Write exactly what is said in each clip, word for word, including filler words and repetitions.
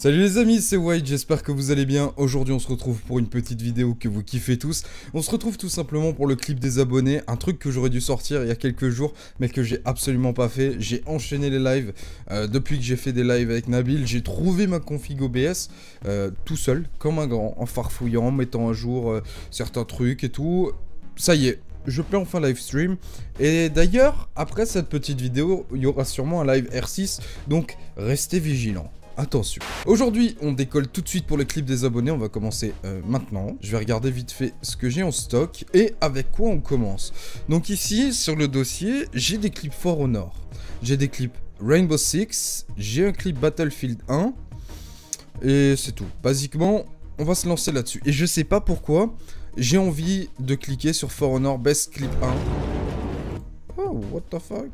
Salut les amis, c'est White, j'espère que vous allez bien. Aujourd'hui on se retrouve pour une petite vidéo que vous kiffez tous. On se retrouve tout simplement pour le clip des abonnés, un truc que j'aurais dû sortir il y a quelques jours, mais que j'ai absolument pas fait. J'ai enchaîné les lives, euh, depuis que j'ai fait des lives avec Nabil, j'ai trouvé ma config O B S, euh, tout seul, comme un grand, en farfouillant, en mettant à jour euh, certains trucs et tout. Ça y est, je peux enfin live stream. Et d'ailleurs, après cette petite vidéo, il y aura sûrement un live R six, donc restez vigilants. Attention. Aujourd'hui, on décolle tout de suite pour le clip des abonnés. On va commencer euh, maintenant. Je vais regarder vite fait ce que j'ai en stock et avec quoi on commence. Donc ici, sur le dossier, j'ai des clips For Honor. J'ai des clips Rainbow Six. J'ai un clip Battlefield un. Et c'est tout. Basiquement, on va se lancer là-dessus. Et je sais pas pourquoi, j'ai envie de cliquer sur For Honor Best Clip un. Oh, what the fuck?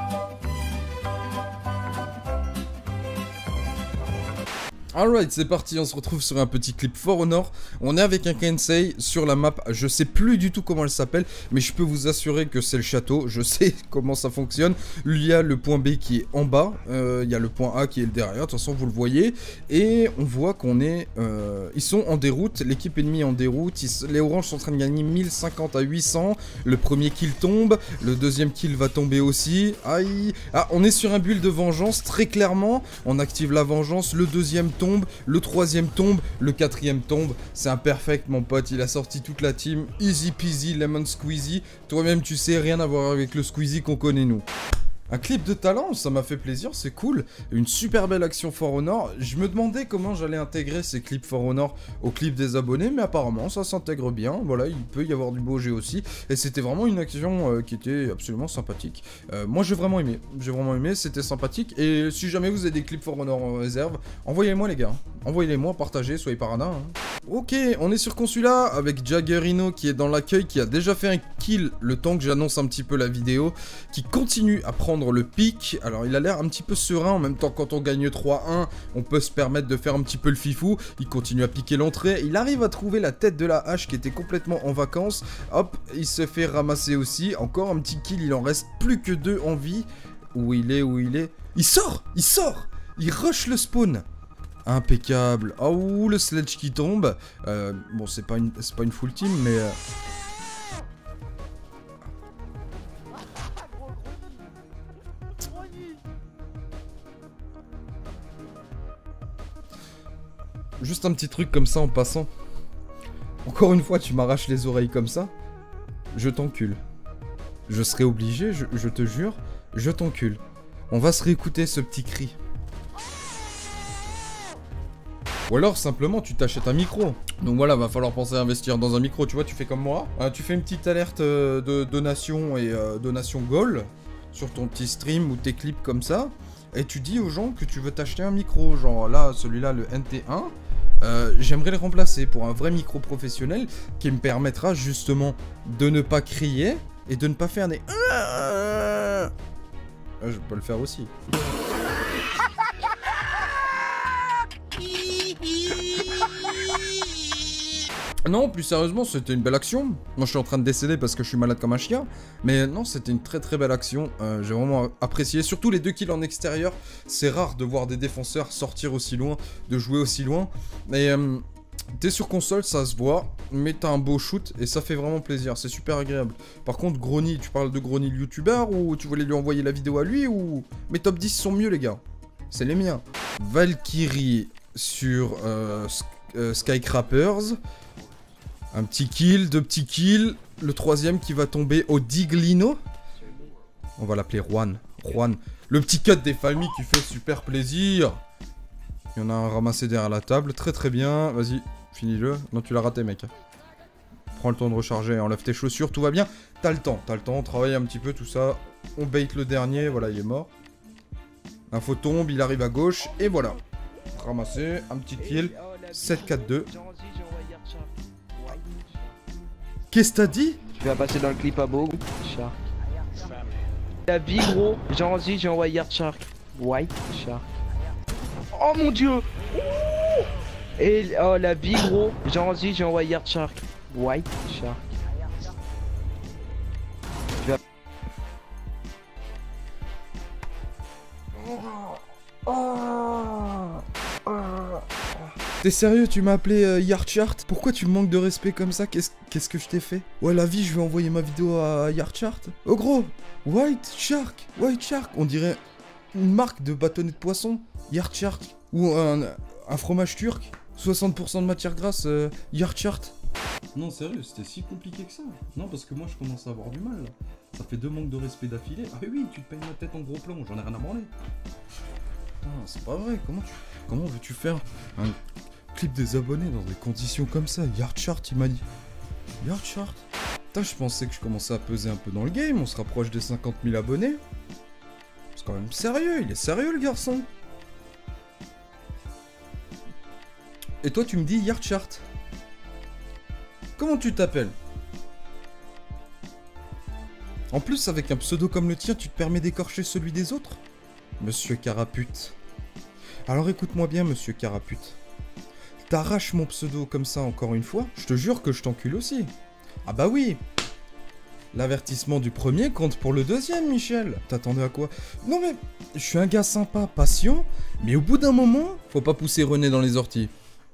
Alright, c'est parti, on se retrouve sur un petit clip For Honor. On est avec un Kensei sur la map, je sais plus du tout comment elle s'appelle, mais je peux vous assurer que c'est le château, je sais comment ça fonctionne. Il y a le point B qui est en bas, euh, il y a le point A qui est derrière, de toute façon vous le voyez. Et on voit qu'on est... Euh, ils sont en déroute, l'équipe ennemie est en déroute, ils, les oranges sont en train de gagner mille cinquante à huit cents. Le premier kill tombe, le deuxième kill va tomber aussi. Aïe. Ah, on est sur un build de vengeance, très clairement, on active la vengeance, le deuxième tombe. Le troisième tombe, le quatrième tombe. C'est un perfect mon pote, il a sorti toute la team. Easy peasy, lemon squeezy. Toi-même tu sais, rien à voir avec le squeezy qu'on connaît nous. Un clip de talent, ça m'a fait plaisir, c'est cool. Une super belle action For Honor. Je me demandais comment j'allais intégrer ces clips For Honor au clip des abonnés, mais apparemment ça s'intègre bien. Voilà, il peut y avoir du beau jeu aussi. Et c'était vraiment une action euh, qui était absolument sympathique. Euh, moi j'ai vraiment aimé, j'ai vraiment aimé, c'était sympathique. Et si jamais vous avez des clips For Honor en réserve, envoyez-moi les gars. Envoyez-les-moi, partagez, soyez parana. Hein. Ok, on est sur Consula avec Jaggerino qui est dans l'accueil, qui a déjà fait un kill le temps que j'annonce un petit peu la vidéo, qui continue à prendre le pic. Alors il a l'air un petit peu serein, en même temps quand on gagne trois un, on peut se permettre de faire un petit peu le fifou. Il continue à piquer l'entrée, il arrive à trouver la tête de la hache qui était complètement en vacances. Hop, il se fait ramasser aussi, encore un petit kill, il en reste plus que deux en vie. Où il est, où il est? Il sort, il sort, il rush le spawn. Impeccable. Oh, le sledge qui tombe. Euh, bon, c'est pas une, c'est pas une full team, mais... Euh... Juste un petit truc comme ça en passant. Encore une fois, tu m'arraches les oreilles comme ça. Je t'encule. Je serai obligé, je, je te jure, je t'encule. On va se réécouter ce petit cri. Ou alors simplement tu t'achètes un micro. Donc voilà, va falloir penser à investir dans un micro. Tu vois, tu fais comme moi. Euh, tu fais une petite alerte euh, de donation et euh, donation goal sur ton petit stream ou tes clips comme ça. Et tu dis aux gens que tu veux t'acheter un micro. Genre là, celui-là, le N T un. Euh, J'aimerais le remplacer pour un vrai micro professionnel qui me permettra justement de ne pas crier et de ne pas faire des... Ah, je peux le faire aussi. Non, plus sérieusement, c'était une belle action. Moi, je suis en train de décéder parce que je suis malade comme un chien. Mais non, c'était une très très belle action. Euh, J'ai vraiment apprécié. Surtout les deux kills en extérieur. C'est rare de voir des défenseurs sortir aussi loin, de jouer aussi loin. Et euh, t'es sur console, ça se voit. Mais t'as un beau shoot et ça fait vraiment plaisir. C'est super agréable. Par contre, Grony, tu parles de Grony le youtubeur ou tu voulais lui envoyer la vidéo à lui ou... Mes top dix sont mieux, les gars. C'est les miens. Valkyrie sur euh, euh, Skycrappers. Un petit kill, deux petits kills. Le troisième qui va tomber au Diglino. On va l'appeler Juan. Juan. Le petit cut des familles qui fait super plaisir. Il y en a un ramassé derrière la table. Très très bien. Vas-y, finis-le. Non, tu l'as raté, mec. Prends le temps de recharger. Enlève tes chaussures. Tout va bien. T'as le temps. T'as le temps. On travaille un petit peu tout ça. On bait le dernier. Voilà, il est mort. Info tombe. Il arrive à gauche. Et voilà. Ramassé. Un petit kill. sept quatre deux. Qu'est-ce que t'as dit? Tu vas passer dans le clip à Beau. Shark. La vie gros. J'ai dit, j'ai envoyé Yard Shark. White Shark. Oh mon dieu. Ouh. Et oh la vie gros. J'ai dit, j'ai envoyé Yard Shark. White Shark. Tu vas... Oh. Oh. Oh. T'es sérieux, tu m'as appelé euh, Yardchart? Pourquoi tu me manques de respect comme ça? Qu'est-ce qu'est-ce que je t'ai fait? Ouais, la vie, je vais envoyer ma vidéo à Yardchart. Oh gros, White Shark, White Shark, on dirait une marque de bâtonnet de poisson. Yardchart. Ou un, un fromage turc. soixante pour cent de matière grasse, euh, Yardchart. Non, sérieux, c'était si compliqué que ça? Non, parce que moi, je commence à avoir du mal, là. Ça fait deux manques de respect d'affilée. Ah oui, tu te payes ma tête en gros plan, j'en ai rien à branler. Ah, c'est pas vrai, comment tu... Comment veux-tu faire un clip des abonnés dans des conditions comme ça? Yardchart, il m'a dit. Yardchart? Putain, je pensais que je commençais à peser un peu dans le game, on se rapproche des cinquante mille abonnés. C'est quand même sérieux, il est sérieux le garçon. Et toi, tu me dis Yardchart. Comment tu t'appelles? En plus, avec un pseudo comme le tien, tu te permets d'écorcher celui des autres? Monsieur Carapute. Alors écoute-moi bien, monsieur Carapute. T'arraches mon pseudo comme ça encore une fois, je te jure que je t'encule aussi. Ah bah oui. L'avertissement du premier compte pour le deuxième, Michel. T'attendais à quoi? Non mais, je suis un gars sympa, patient, mais au bout d'un moment, faut pas pousser René dans les orties.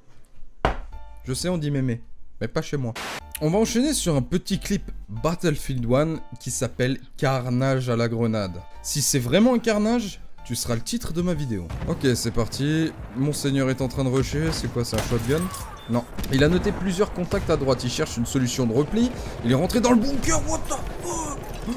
Je sais, on dit mémé, mais pas chez moi. On va enchaîner sur un petit clip Battlefield un qui s'appelle Carnage à la grenade. Si c'est vraiment un carnage, tu seras le titre de ma vidéo. Ok, c'est parti. Monseigneur est en train de rusher. C'est quoi, c'est un shotgun? Non. Il a noté plusieurs contacts à droite. Il cherche une solution de repli. Il est rentré dans le bunker. What the fuck?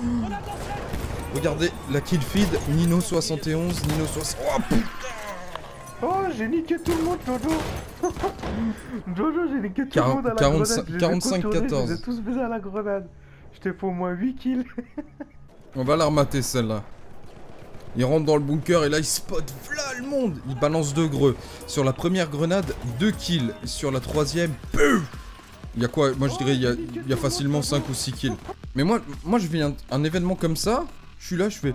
Regardez, la kill feed. Nino soixante et onze. Nino soixante... Oh putain! Oh, j'ai niqué tout le monde, Jojo. Jojo, j'ai niqué tout le monde à la grenade. quarante-cinq quatorze. Je les ai tous baisés à la grenade. J'étais pour au moins huit kills. On va la remater celle-là. Il rentre dans le bunker et là il spot v'là le monde. Il balance deux greux. Sur la première grenade, deux kills. Sur la troisième, PUM. Il y a quoi? Moi je dirais il y a, il y a facilement cinq ou six kills. Mais moi, moi je vis un, un événement comme ça. Je suis là, je fais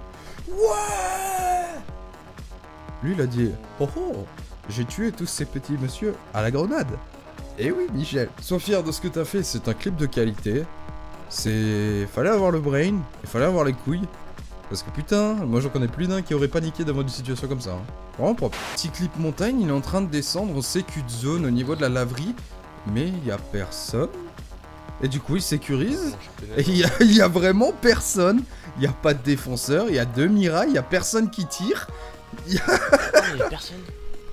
ouais. Lui il a dit oh oh, j'ai tué tous ces petits messieurs à la grenade. Eh oui Michel, sois fier de ce que t'as fait. C'est un clip de qualité. C'est... Fallait avoir le brain. Il fallait avoir les couilles. Parce que putain, moi j'en connais plus d'un qui aurait paniqué devant une situation comme ça. Hein. Vraiment propre. Petit clip montagne, il est en train de descendre au sécu de zone au niveau de la laverie. Mais il y a personne. Et du coup il sécurise. Et il y, y a vraiment personne. Il n'y a pas de défenseur, il y a deux mirailles, il y a personne qui tire. Il y a... Il y a personne.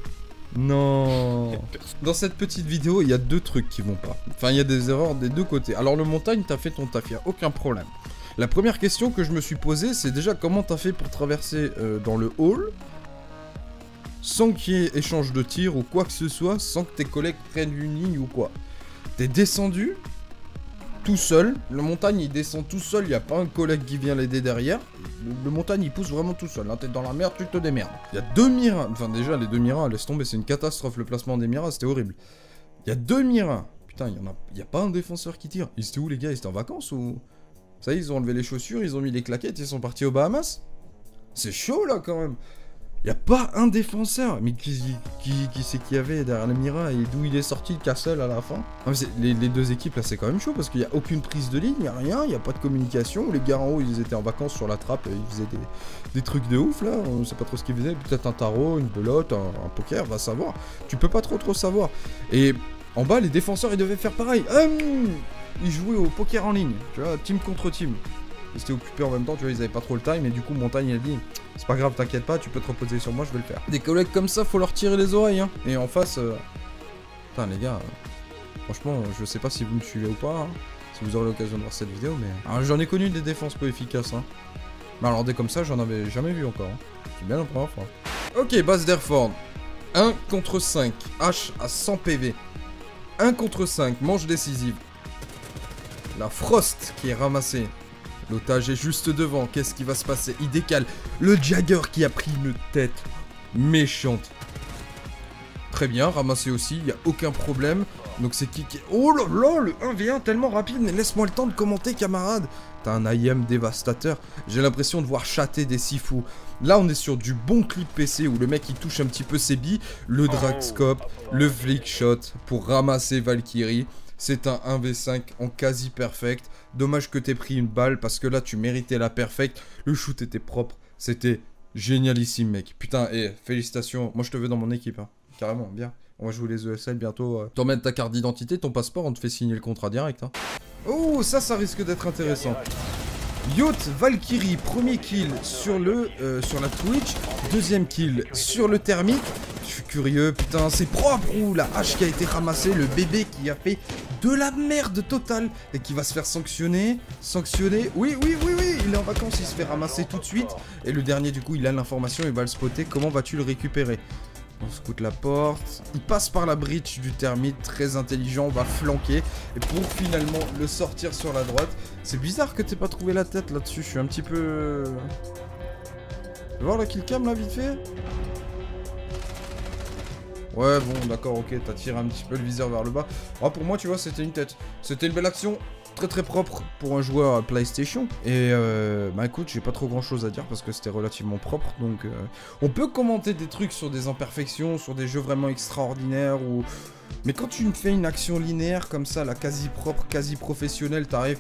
Non. Dans cette petite vidéo, il y a deux trucs qui vont pas. Enfin, il y a des erreurs des deux côtés. Alors le montagne, t'as fait ton taf, il n'y a aucun problème. La première question que je me suis posée, c'est déjà comment t'as fait pour traverser euh, dans le hall sans qu'il y ait échange de tir ou quoi que ce soit, sans que tes collègues prennent une ligne ou quoi. T'es descendu tout seul, le montagne il descend tout seul, il n'y a pas un collègue qui vient l'aider derrière. Le, le montagne il pousse vraiment tout seul, hein. T'es dans la merde, tu te démerdes. Il y a deux miras, enfin déjà les deux miras, laisse tomber, c'est une catastrophe le placement des miras, c'était horrible. Il y a deux miras, putain, il y en a, il y a pas un défenseur qui tire. Ils étaient où les gars? Ils étaient en vacances ou... Ça y est, ils ont enlevé les chaussures, ils ont mis les claquettes, ils sont partis aux Bahamas. C'est chaud là quand même. Y a pas un défenseur. Mais qui, qui, qui c'est qu'il y avait derrière le Mira et d'où il est sorti le Castle à la fin? Non, mais les, les deux équipes là c'est quand même chaud parce qu'il y a aucune prise de ligne, y a rien, y a pas de communication. Les gars en haut ils étaient en vacances sur la trappe, ils faisaient des, des trucs de ouf là. On sait pas trop ce qu'ils faisaient. Peut-être un tarot, une belote, un, un poker, va savoir. Tu peux pas trop trop savoir. Et en bas les défenseurs ils devaient faire pareil. Hum Ils jouaient au poker en ligne, tu vois, team contre team. Ils étaient occupés en même temps, tu vois, ils avaient pas trop le time, et du coup, Montagne, il a dit, c'est pas grave, t'inquiète pas, tu peux te reposer sur moi, je vais le faire. Des collègues comme ça, faut leur tirer les oreilles, hein. Et en face, euh... putain, les gars, euh... franchement, je sais pas si vous me suivez ou pas, hein, si vous aurez l'occasion de voir cette vidéo, mais... Alors, j'en ai connu des défenses peu efficaces, hein. Mais alors, des comme ça, j'en avais jamais vu encore, hein. C'est bien la première fois. Ok, base d'Airford. un contre cinq, H à cent P V. un contre cinq, manche décisive. La Frost qui est ramassée. L'otage est juste devant. Qu'est-ce qui va se passer? Il décale. Le Jagger qui a pris une tête méchante. Très bien, ramassé aussi. Il n'y a aucun problème. Donc c'est qui qui... Oh là là, le un v un tellement rapide. Mais laisse-moi le temps de commenter, camarade. T'as un I M dévastateur. J'ai l'impression de voir chatter des Sifu. Là, on est sur du bon clip P C où le mec il touche un petit peu ses billes. Le Dragscope, le Flick Shot pour ramasser Valkyrie. C'est un un v cinq en quasi perfect. Dommage que t'aies pris une balle parce que là tu méritais la perfect. Le shoot était propre. C'était génialissime mec. Putain, et eh, félicitations. Moi je te veux dans mon équipe. Hein. Carrément, bien. On va jouer les E S L bientôt. Euh. T'emmènes ta carte d'identité, ton passeport, on te fait signer le contrat direct. Hein. Oh, ça, ça risque d'être intéressant. Yacht Valkyrie, premier kill sur le euh, sur la Twitch, deuxième kill sur le thermique. Je suis curieux, putain, c'est propre ou la hache qui a été ramassée, le bébé qui a fait de la merde totale et qui va se faire sanctionner, sanctionner. Oui, oui, oui, oui, il est en vacances, il se fait ramasser tout de suite. Et le dernier, du coup, il a l'information, il va le spotter. Comment vas-tu le récupérer? On scoute la porte. Il passe par la breach du thermite, très intelligent, on va flanquer. Et pour finalement le sortir sur la droite. C'est bizarre que t'aies pas trouvé la tête là-dessus, je suis un petit peu... Tu veux voir la killcam là, vite fait? Ouais, bon, d'accord, ok, t'as tiré un petit peu le viseur vers le bas. Ah, pour moi, tu vois, c'était une tête. C'était une belle action. Très très propre pour un joueur PlayStation. Et euh, bah écoute, j'ai pas trop grand chose à dire parce que c'était relativement propre. Donc euh, on peut commenter des trucs sur des imperfections, sur des jeux vraiment extraordinaires ou... Mais quand tu me fais une action linéaire comme ça, la quasi propre, quasi professionnelle, t'arrives,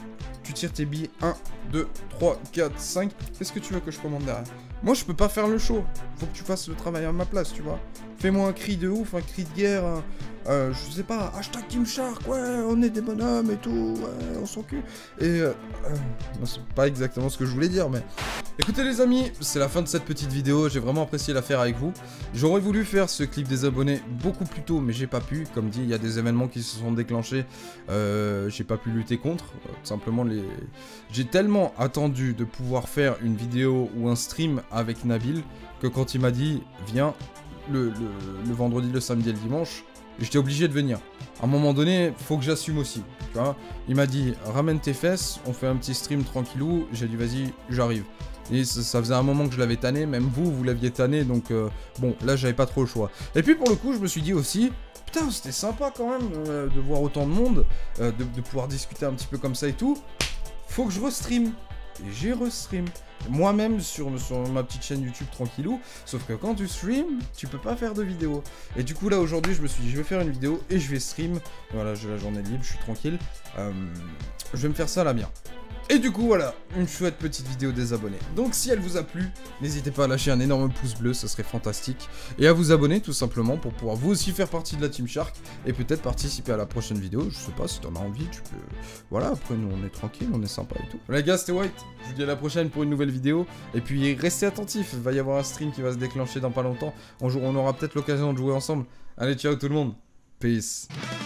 tu tires tes billes, un, deux, trois, quatre, cinq. Qu'est-ce que tu veux que je commande derrière? Moi je peux pas faire le show. Faut que tu fasses le travail à ma place, tu vois. Fais-moi un cri de ouf, un cri de guerre, un, euh, je sais pas, hashtag Team Shark, ouais, on est des bonhommes et tout, ouais, on s'en cul. Et euh, euh, c'est pas exactement ce que je voulais dire, mais... Écoutez les amis, c'est la fin de cette petite vidéo, j'ai vraiment apprécié la faire avec vous. J'aurais voulu faire ce clip des abonnés beaucoup plus tôt, mais j'ai pas pu. Comme dit, il y a des événements qui se sont déclenchés, euh, j'ai pas pu lutter contre. Euh, tout simplement, les... j'ai tellement attendu de pouvoir faire une vidéo ou un stream avec Nabil, que quand il m'a dit, viens, le, le, le vendredi, le samedi et le dimanche, j'étais obligé de venir. À un moment donné, faut que j'assume aussi, tu vois. Il m'a dit, ramène tes fesses, on fait un petit stream tranquillou. J'ai dit, vas-y, j'arrive. Et ça, ça faisait un moment que je l'avais tanné, même vous, vous l'aviez tanné, donc euh, bon, là, j'avais pas trop le choix. Et puis, pour le coup, je me suis dit aussi, putain, c'était sympa quand même euh, de voir autant de monde, euh, de, de pouvoir discuter un petit peu comme ça et tout. Faut que je restream. Et j'ai restream. Moi-même sur, sur ma petite chaîne YouTube tranquillou, sauf que quand tu stream, tu peux pas faire de vidéo. Et du coup là aujourd'hui je me suis dit je vais faire une vidéo et je vais stream. Voilà, j'ai la journée libre, je suis tranquille. Euh, je vais me faire ça à la mienne. Et du coup voilà, une chouette petite vidéo des abonnés. Donc si elle vous a plu, n'hésitez pas à lâcher un énorme pouce bleu, ça serait fantastique. Et à vous abonner tout simplement pour pouvoir vous aussi faire partie de la Team Shark. Et peut-être participer à la prochaine vidéo, je sais pas si t'en as envie, tu peux... Voilà, après nous on est tranquille, on est sympa et tout. Les gars, c'était White, je vous dis à la prochaine pour une nouvelle vidéo. Et puis restez attentifs, il va y avoir un stream qui va se déclencher dans pas longtemps. On, on aura peut-être l'occasion de jouer ensemble. Allez, ciao tout le monde, peace.